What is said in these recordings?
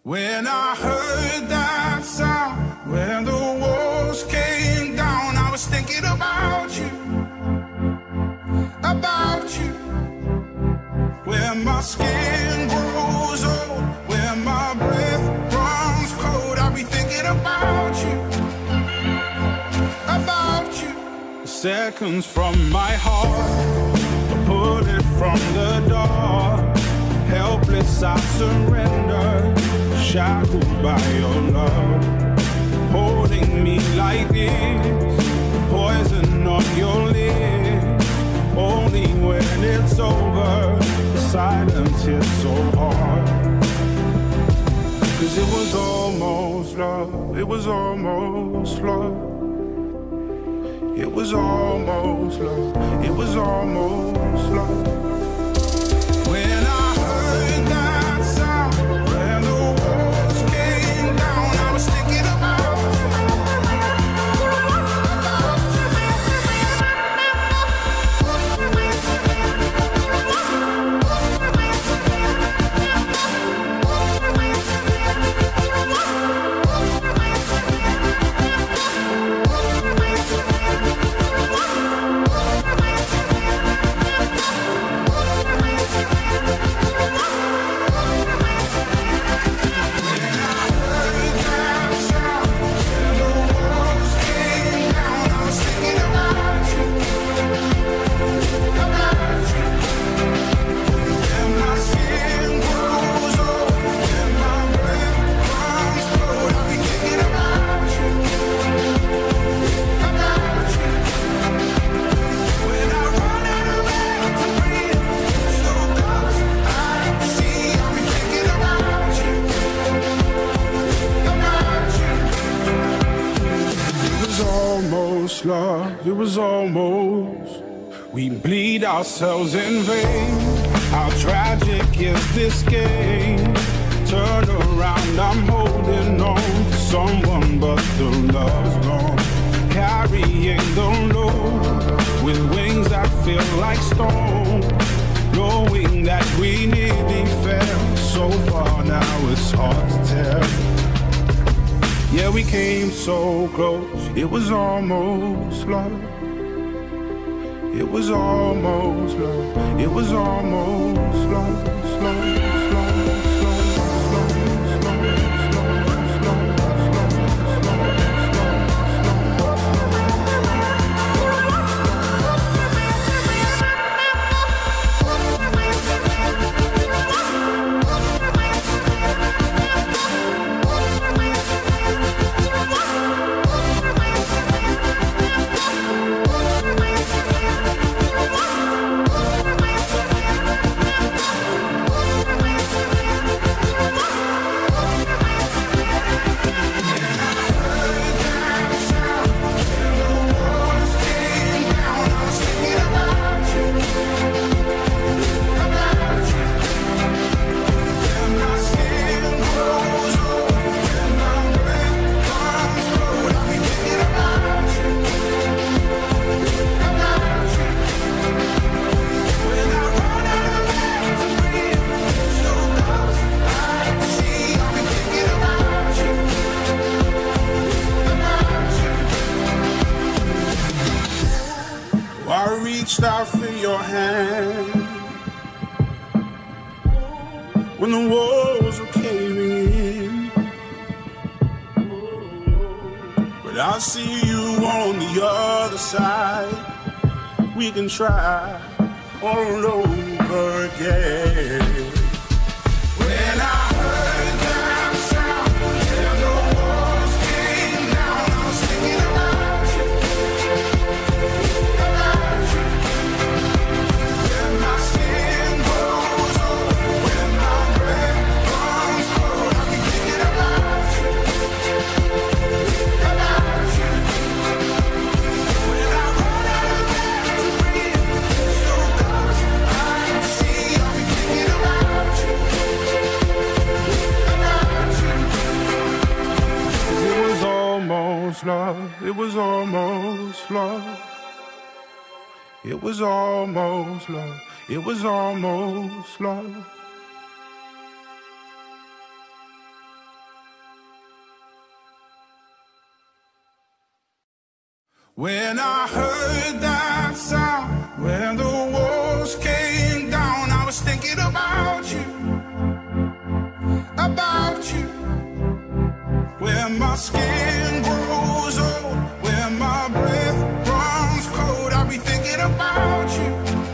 When I heard that sound, when the walls came down, I was thinking about you, when my skin grows old, when my breath runs cold, I'll be thinking about you. Seconds from my heart, a bullet from the door. Helpless I surrender, shackled by your love. Holding me like this, poison on your lips. Only when it's over, the silence hits so hard. 'Cause it was almost love, it was almost love. It was almost love, it was almost love. When I heard that sound, when the walls came down, I was thinking about love, it was almost. We bleed ourselves in vain. How tragic is this game? Turn around, I'm holding on to someone, but the love's gone. Carrying the load with wings that feel like stone. Knowing that we nearly fell so far, now it's hard to tell. Yeah, we came so close, it was almost love. It was almost love, it was almost love, love. Out for your hand when the walls are caving in, but I see you on the other side. We can try all over again. When I heard that sound, when the walls came down, I was thinking about you. Love, it was almost love. It was almost love. It was almost love. When I heard that sound, when the walls came down, I was thinking about you, about you. When my skin grows old, when my breath runs cold, I'll be thinking about you,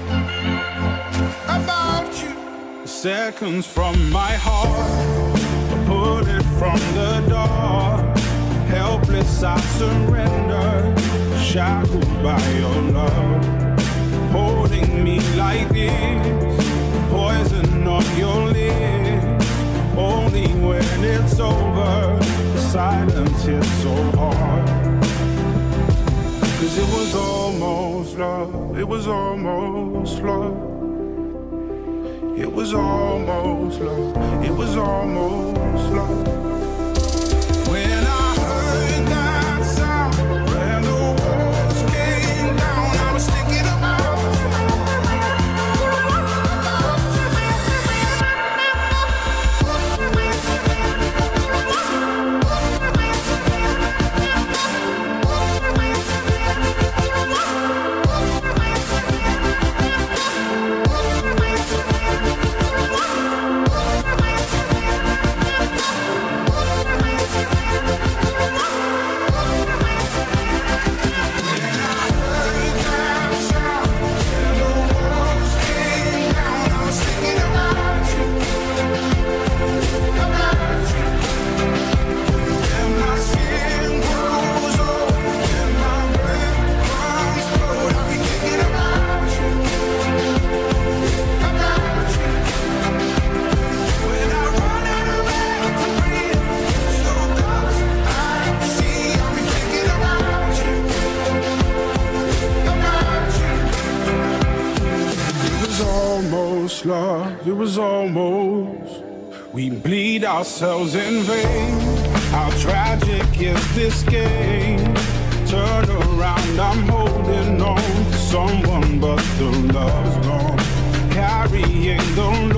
about you. Seconds from my heart, a bullet from the door. Helpless, I surrender, shackled by your love. Holding me like this, poison on your lips. Only when it's over, the silence hits so hard. 'Cause it was almost love, it was almost love. It was almost love, it was almost love. When I heard that sound, when the walls came down, I was thinking about you. Love, it was almost. We bleed ourselves in vain. How tragic is this game? Turn around, I'm holding on to someone, but the love's gone. Carrying the